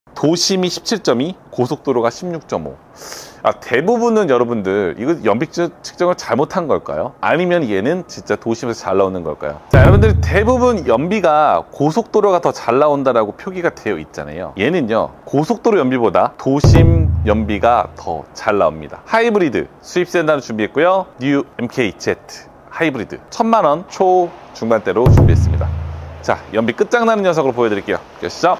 도심이 17.2, 고속도로가 16.5. 대부분은 여러분들 이거 연비 측정을 잘못한 걸까요? 아니면 얘는 진짜 도심에서 잘 나오는 걸까요? 자, 여러분들 대부분 연비가 고속도로가 더 잘 나온다라고 표기가 되어 있잖아요. 얘는요, 고속도로 연비보다 도심 연비가 더 잘 나옵니다. 하이브리드 수입 세단을 준비했고요. 뉴 MKZ 하이브리드 1000만원 초 중반대로 준비했습니다. 자, 연비 끝장나는 녀석으로 보여드릴게요. 가시죠.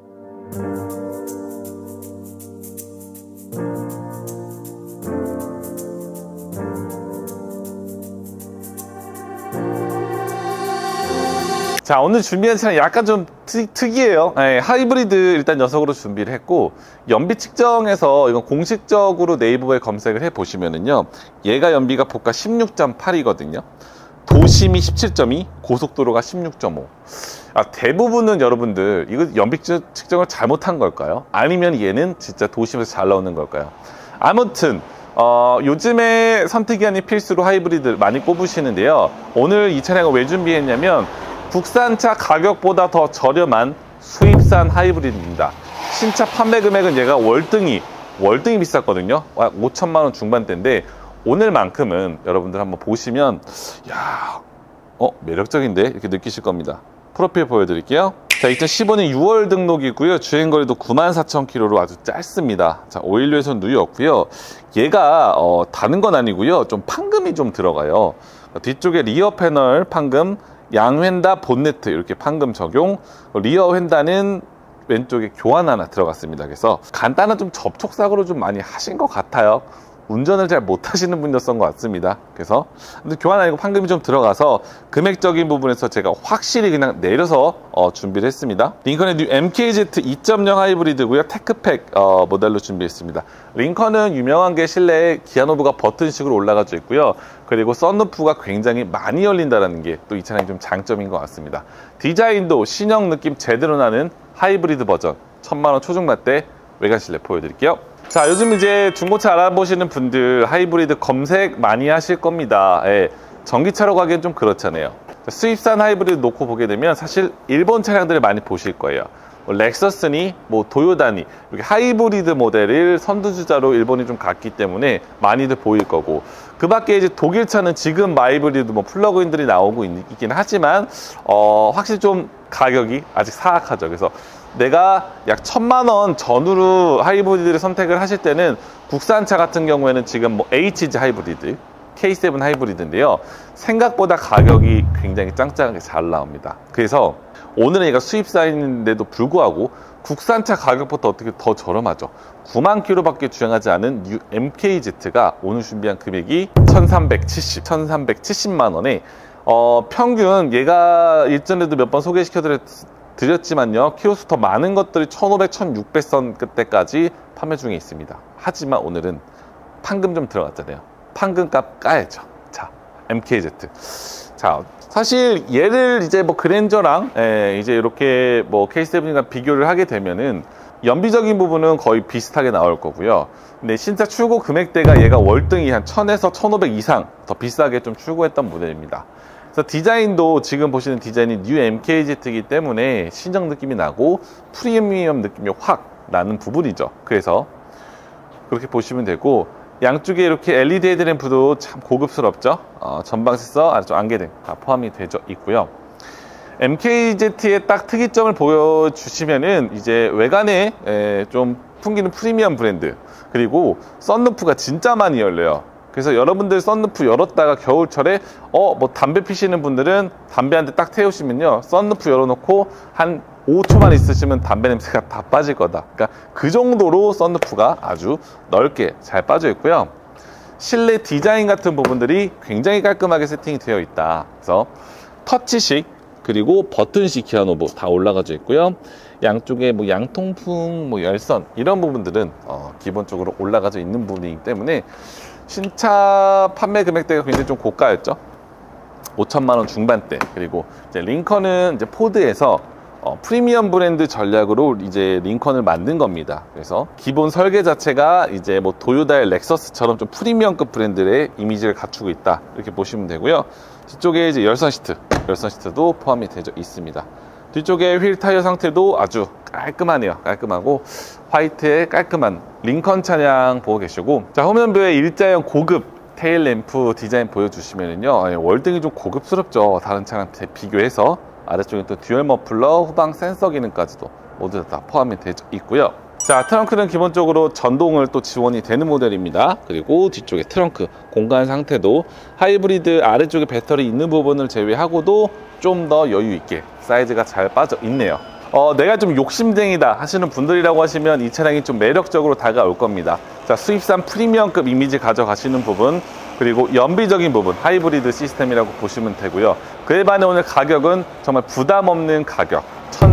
자, 오늘 준비한 차량 약간 좀 특이해요. 네, 하이브리드 일단 녀석으로 준비를 했고, 연비 측정에서 이건 공식적으로 네이버에 검색을 해 보시면은요, 얘가 연비가 보가 16.8이거든요 도심이 17.2, 고속도로가 16.5. 대부분은 여러분들 이거 연비 측정을 잘못한 걸까요? 아니면 얘는 진짜 도심에서 잘 나오는 걸까요? 아무튼 요즘에 선택이 아닌 필수로 하이브리드 많이 꼽으시는데요, 오늘 이 차량을 왜 준비했냐면 국산차 가격보다 더 저렴한 수입산 하이브리드입니다. 신차 판매 금액은 얘가 월등히 비쌌거든요. 5천만원 중반대인데 오늘만큼은 여러분들 한번 보시면 매력적인데 이렇게 느끼실 겁니다. 프로필 보여드릴게요. 자, 2015년 6월 등록이고요. 주행거리도 94,000km로 아주 짧습니다. 자, 오일류에서는 누이 없고요. 얘가 다른 건 아니고요, 좀 판금이 좀 들어가요. 뒤쪽에 리어 패널 판금, 양휀다 본네트 이렇게 판금 적용, 리어 휀다는 왼쪽에 교환 하나 들어갔습니다. 그래서 간단한 좀 접촉사고를 좀 많이 하신 것 같아요. 운전을 잘 못하시는 분이었던 것 같습니다. 그래서 근데 교환 아니고 판금이 좀 들어가서 금액적인 부분에서 제가 확실히 그냥 내려서 준비를 했습니다. 링컨의 뉴 MKZ 2.0 하이브리드고요. 테크팩 모델로 준비했습니다. 링컨은 유명한 게 실내에 기아노브가 버튼식으로 올라가져 있고요. 그리고 썬루프가 굉장히 많이 열린다는 게 또 이 차량의 좀 장점인 것 같습니다. 디자인도 신형 느낌 제대로 나는 하이브리드 버전 1000만원 초중반대 외관 실내 보여드릴게요. 자, 요즘 이제 중고차 알아보시는 분들 하이브리드 검색 많이 하실 겁니다. 전기차로 가기엔 좀 그렇잖아요. 수입산 하이브리드 놓고 보게 되면 사실 일본 차량들을 많이 보실 거예요. 렉서스니 도요다니 이렇게 하이브리드 모델을 선두주자로 일본이 좀 갔기 때문에 많이들 보일 거고, 그 밖에 이제 독일차는 지금 마이브리드 플러그인들이 나오고 있긴 하지만 확실히 좀 가격이 아직 사악하죠. 그래서 내가 약 1000만원 전후로 하이브리드를 선택을 하실 때는 국산차 같은 경우에는 지금 HG 하이브리드, K7 하이브리드인데요, 생각보다 가격이 굉장히 짱짱하게 잘 나옵니다. 그래서 오늘은 얘가 수입사인데도 불구하고 국산차 가격부터 어떻게 더 저렴하죠. 9만 킬로밖에 주행하지 않은 뉴 MKZ가 오늘 준비한 금액이 1370만 원에 평균 얘가 일전에도 몇 번 소개시켜 드렸지만요, 키로수 더 많은 것들이 1500, 1600 선 그때까지 판매 중에 있습니다. 하지만 오늘은 판금 좀 들어갔잖아요. 판금값 까야죠. 자, MKZ. 자, 사실 얘를 이제 그랜저랑 이제 이렇게 K7과 비교를 하게 되면은 연비적인 부분은 거의 비슷하게 나올 거고요. 근데 신차 출고 금액대가 얘가 월등히 한 1000에서 1500 이상 더 비싸게 좀 출고했던 모델입니다. 그래서 디자인도 지금 보시는 디자인이 뉴 MKZ이기 때문에 신형 느낌이 나고 프리미엄 느낌이 확 나는 부분이죠. 그래서 그렇게 보시면 되고, 양쪽에 이렇게 LED 헤드램프도 참 고급스럽죠. 전방 센서, 아래쪽 안개등 다 포함이 되어 있고요. MKZ의 딱 특이점을 보여주시면은 이제 외관에 좀 풍기는 프리미엄 브랜드, 그리고 썬루프가 진짜 많이 열려요. 그래서 여러분들 썬루프 열었다가 겨울철에 담배 피시는 분들은 담배 한 대 딱 태우시면요, 썬루프 열어놓고 한 5초만 있으시면 담배 냄새가 다 빠질 거다. 그러니까 그 정도로 썬루프가 아주 넓게 잘 빠져 있고요. 실내 디자인 같은 부분들이 굉장히 깔끔하게 세팅이 되어 있다. 그래서 터치식 그리고 버튼식 기아노브 다 올라가져 있고요. 양쪽에 양통풍, 열선 이런 부분들은 기본적으로 올라가져 있는 부분이기 때문에 신차 판매 금액대가 굉장히 좀 고가였죠. 5천만원 중반대. 그리고 이제 링컨은 이제 포드에서 프리미엄 브랜드 전략으로 이제 링컨을 만든 겁니다. 그래서 기본 설계 자체가 이제 도요다의 렉서스처럼 좀 프리미엄급 브랜드의 이미지를 갖추고 있다, 이렇게 보시면 되고요. 뒤쪽에 이제 열선 시트도 포함이 되어 있습니다. 뒤쪽에 휠 타이어 상태도 아주 깔끔하네요. 깔끔하고 화이트의 깔끔한 링컨 차량 보고 계시고, 자, 후면부에 일자형 고급 테일 램프 디자인 보여주시면은요, 월등히 좀 고급스럽죠. 다른 차량 비교해서. 아래쪽에 또 듀얼 머플러, 후방 센서 기능까지도 모두 다 포함이 되어 있고요. 자, 트렁크는 기본적으로 전동을 또 지원이 되는 모델입니다. 그리고 뒤쪽에 트렁크 공간 상태도 하이브리드 아래쪽에 배터리 있는 부분을 제외하고도 좀 더 여유 있게 사이즈가 잘 빠져 있네요. 내가 좀 욕심쟁이다 하시는 분들이라고 하시면 이 차량이 좀 매력적으로 다가올 겁니다. 자, 수입산 프리미엄급 이미지 가져가시는 부분, 그리고 연비적인 부분, 하이브리드 시스템이라고 보시면 되고요. 그에 반해 오늘 가격은 정말 부담 없는 가격,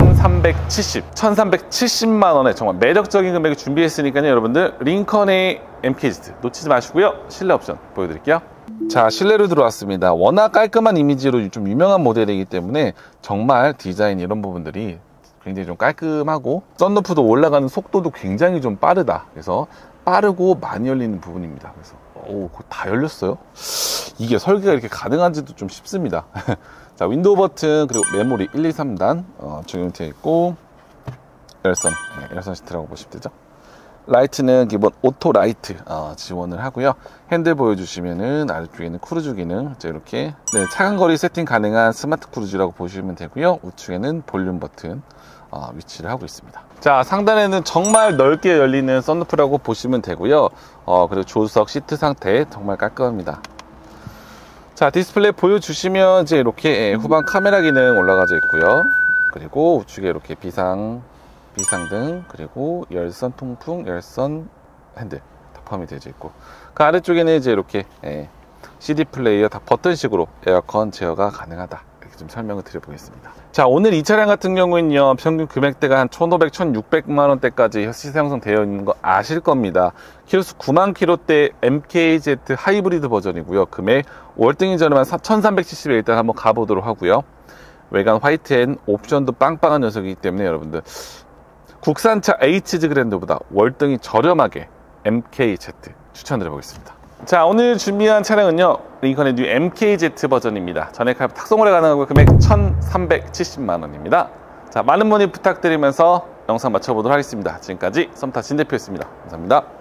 1370만 원에 정말 매력적인 금액을 준비했으니까요. 여러분들 링컨의 MKZ 놓치지 마시고요. 실내 옵션 보여드릴게요. 자, 실내로 들어왔습니다. 워낙 깔끔한 이미지로 좀 유명한 모델이기 때문에 정말 디자인 이런 부분들이 굉장히 좀 깔끔하고, 썬루프도 올라가는 속도도 굉장히 좀 빠르다. 그래서 빠르고 많이 열리는 부분입니다. 그래서 다 열렸어요. 이게 설계가 이렇게 가능한지도 좀 싶습니다. 자, 윈도우 버튼, 그리고 메모리 1, 2, 3단 적용되어 있고, 열선 시트라고 보시면 되죠. 라이트는 기본 오토 라이트 지원을 하고요. 핸들 보여주시면은 아래쪽에는 크루즈 기능, 이렇게 차간거리 세팅 가능한 스마트 크루즈라고 보시면 되고요. 우측에는 볼륨 버튼 위치를 하고 있습니다. 자, 상단에는 정말 넓게 열리는 썬루프라고 보시면 되고요. 그리고 조수석 시트 상태 정말 깔끔합니다. 자, 디스플레이 보여주시면 이제 이렇게 후방 카메라 기능 올라가져 있고요. 그리고 우측에 이렇게 비상등, 그리고 열선 통풍, 열선 핸들 다 포함이 되어 있고, 그 아래쪽에는 이제 이렇게 CD 플레이어 다 버튼식으로 에어컨 제어가 가능하다. 이렇게 좀 설명을 드려보겠습니다. 자, 오늘 이 차량 같은 경우는요, 평균 금액대가 한 1,500, 1,600만 원대까지 시세 형성되어 있는 거 아실 겁니다. 키로수 9만 킬로대 MKZ 하이브리드 버전이고요. 금액 월등히 저렴한 1,370에 일단 한번 가보도록 하고요. 외관 화이트엔 옵션도 빵빵한 녀석이기 때문에 여러분들 국산차 H즈 그랜드보다 월등히 저렴하게 MKZ 추천드려 보겠습니다. 자, 오늘 준비한 차량은요, 링컨의 뉴 MKZ 버전입니다. 전액 할부 탁송거래 가능하고 금액 1,370만 원입니다. 자, 많은 문의 부탁드리면서 영상 마쳐보도록 하겠습니다. 지금까지 썸타 진 대표였습니다. 감사합니다.